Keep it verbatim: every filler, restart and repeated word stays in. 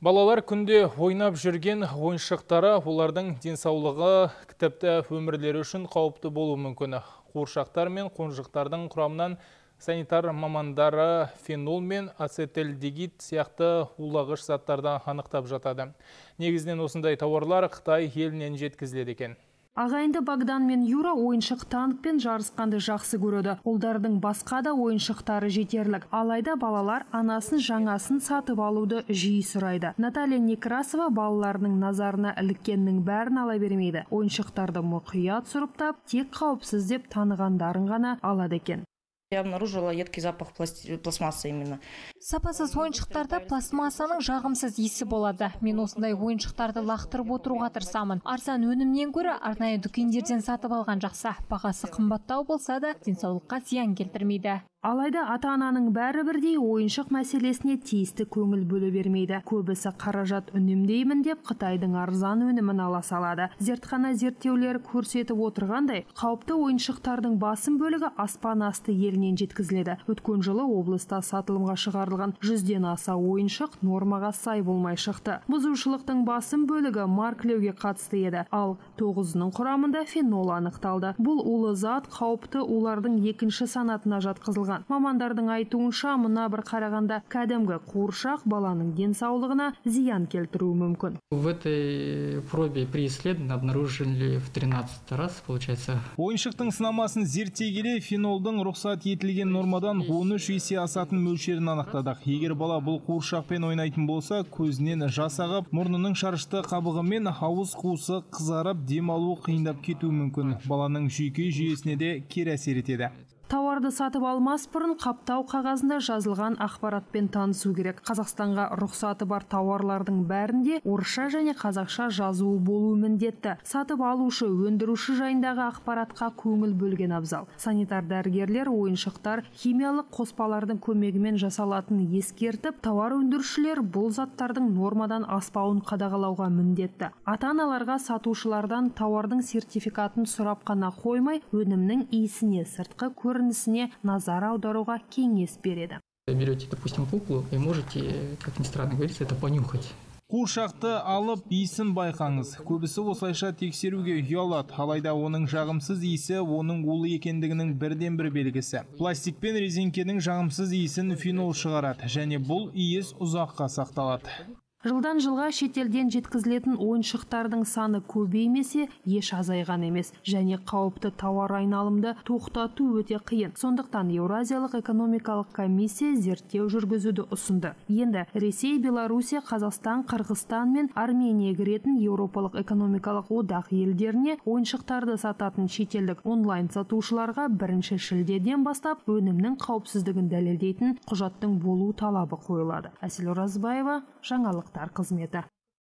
Балалар күнде ойнап жүрген ойыншықтары олардың денсаулығы, тіпті өмірлері үшін қауіпті болуы мүмкін. Қуыршақтар мен қонжықтардың құрамынан санитар мамандары фенол мен ацетальдегид сияқты улағыш заттарды анықтап жатады. Негізінен осындай тауарлар Қытай елінен жеткізіледі екен. Ағайынды Богдан мен Юра ойыншық танкпен жарысқанды жақсы көреді. Олардың басқа да ойыншықтары жетерлік. Алайда балалар анасын жаңасын сатып алуды жиі сұрайды. Наталья Некрасова балаларының назарына іліккеннің бәрін ала бермейді. Ойыншықтарды мұқият сұрыптап, тек қауіпсіз деп танығандарын ғана алады екен. Я обнаружила едкий запах пластмассы именно. Сапасыз ойыншықтарда пластмассаның жағымсыз иісі болады. Мен осындай ойыншықтарды лақтырып отыруға тырысамын. Арзан өнімнен гөрі арнайы дүкендерден сатып алған жақсы. Бағасы қымбаттау болса да, денсаулыққа зиян келтірмейді. Алайда ата-ананың бәрі бірдей ойыншық мәселесіне тиісті көңіл бөле бермейді. Көбісі қаражат үнемдеймін деп Қытайдың арзан өнімін ала салады. Зертхана зерттеулері көрсетіп отырғандай, қауіпті ойыншықтардың басым бөлігі аспан асты елінен жеткізіледі. Өткен жылы облыста сатылымға шығарылған жүзден аса ойыншық нормаға сай болмай шықты. Бұзушылықтың басым бөлігі маркілеуге қатысты еді, ал тоғызының құрамында фенол анықталды. Бұл улы зат қауіпті улардың екінші санатына жатқызылған. Мамандардың айтуынша, мына бір қарағанда кәдімгі қуыршақ баланың денсаулығына зиян келтіруі мүмкін. В этой пробе при исследовании обнаружили в тринадцать раз, получается. Ойыншықтың сынамасын зерттей келе фенолдың рұқсат етілген нормадан он үш есе асатын мөлшерін анықтадық. Егер бала бұл қуыршақпен ойнайтын болса, көзінен жас ағып, мұрнының шарышты қабығы мен ауыз қуысы қызарып, демалуы қиындап кетуі мүмкін. Баланың жүйке жүйесіне де кері әсер етеді. Тауарды сатып алмас бұрын қаптау қағазында жазылған ақпаратпен танысу керек. Қазақстанға рұқсаты бар тауарлардың бәрінде орысша және қазақша жазуы болуы міндетті. Сатып алушы, өндіруші жайындағы ақпаратқа көңіл бөлген абзал. Санитар дәрігерлер ойыншықтар химиялық қоспалардың көмегімен жасалатын ескертіп, тауар өндірушілер бұл заттардың нормадан аспауын қадағалауға міндетті. Ата-аналарға сатушылардан тауардың сертификатын сұрап қана қоймай, өнімнің иісіне, сыртқы көрінісіне назар аударуға кеңес береді. Берете, допустим, куклу и можете, как ни странно говорится, это понюхать. Қуыршақты алып, иісін байқаңыз. Көбісі осылайша тексеруге ұялады. Алайда оның жағымсыз иісі оның улы екендігінің бірден бір белгісі. Пластик пен резеңкенің жағымсыз иісін фенол шығарады, және бұл иіс ұзаққа сақталады. Жылдан жылға шетелден жеткізілетін ойыншықтардың саны көбеймесе, еш азайған емес, және қауіпті тауар айналымды тоқтату өте қиын. Сондықтан Еуразиялық экономикалық комиссия зерттеу жүргізуді ұсынды. Енді Ресей, Белоруссия, Қазақстан, Қырғызстан мен Армения кіретін Еуропалық экономикалық одақ елдеріне ойыншықтарды сататын шетелдік онлайн сатушыларға бірінші шілдеден бастап өнімнің қауіпсіздігін дәлелдейтін құжаттың болу талабы қойылады. Әсел Оразбаева, жаңалықтар қызметі.